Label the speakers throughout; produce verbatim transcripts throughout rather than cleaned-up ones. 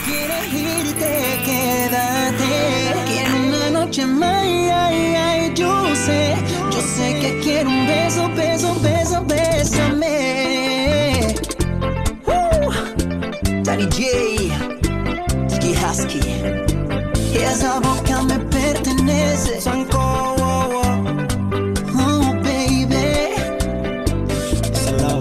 Speaker 1: quieres irte, quédate. Quiero una noche más, ay, ay, yo sé. Yo sé que quiero un beso, beso, beso, bésame. Uh, Danny J, D J Husky. Esa boca me pertenece. Sanko, oh, oh. Oh, baby. It's love.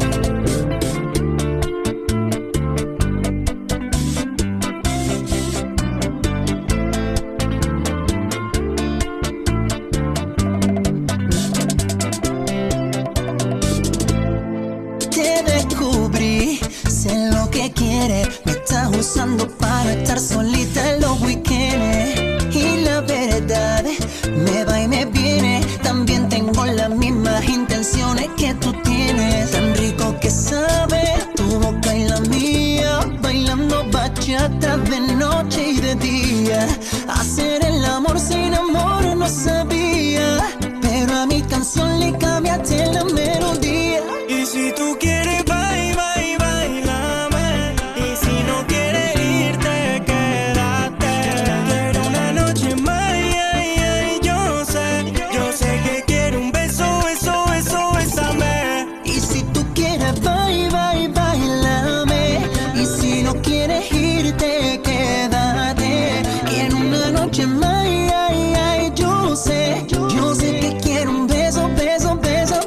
Speaker 1: Te descubrí, sé lo que quieres. Me estás usando para estar solita en los weekends. Y la verdad me va y me viene. También tengo las mismas intenciones que tú tienes. Tan rico que sabe tu boca y la mía, bailando bachata de noche y de día. Hacer el amor sin amor no sabía, pero a mi canción le cambiaste la melodía.
Speaker 2: Y si tú quieres, bye, bye, bailame. Y si no quieres irte, quédate. Quiero una noche más, ay, ay, yo sé. Yo sé que quiero un beso, beso, beso, bésame.
Speaker 1: Y si tú quieres, bye, bye, bailame. Y si no quieres irte, quédate. Quiero una noche más, ay, ay, yo sé. Yo sé que quiero un beso, beso, beso,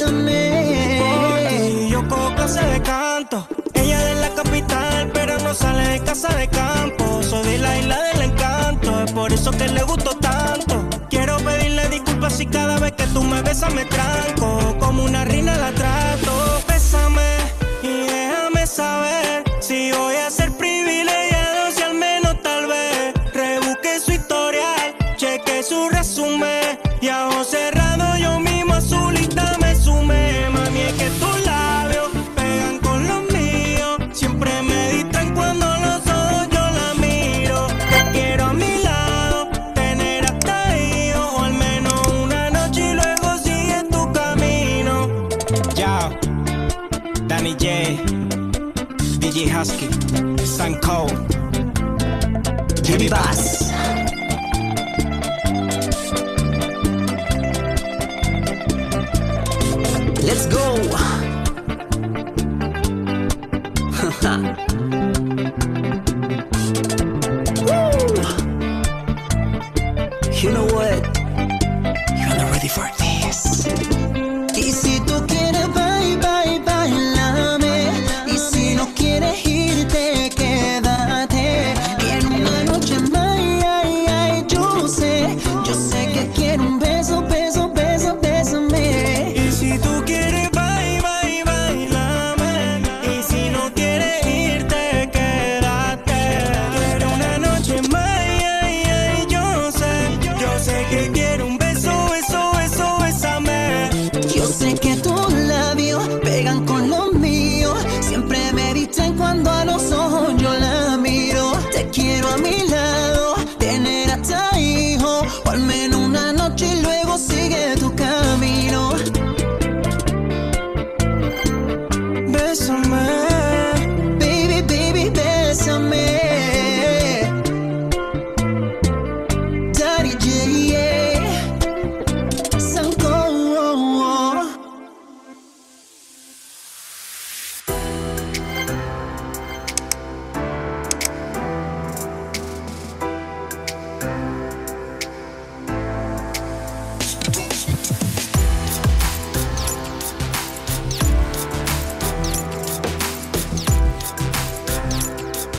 Speaker 1: bésame.
Speaker 2: Y yo cojo clase de canto. Ella de la capital, pero no sale de casa de campo. Soy de la isla del encanto, es por eso que le gusto tanto. Quiero pedirle disculpas si cada vez que tú me besas me tranco. Como una reina la trato. Bésame y déjame saber si voy a ser privilegiado, si al menos tal vez rebusque su historial, cheque su resumen y a ojos cerrados yo mismo a su lista me sumé. Mami, es que tus labios pegan con los míos, siempre me distraen cuando los ojos yo la miro. Te quiero a mi lado, tener hasta ahí, o al menos una noche y luego sigue tu camino. Ya, Danny J, D J Husky, Sanko,
Speaker 1: Jimmy Bass.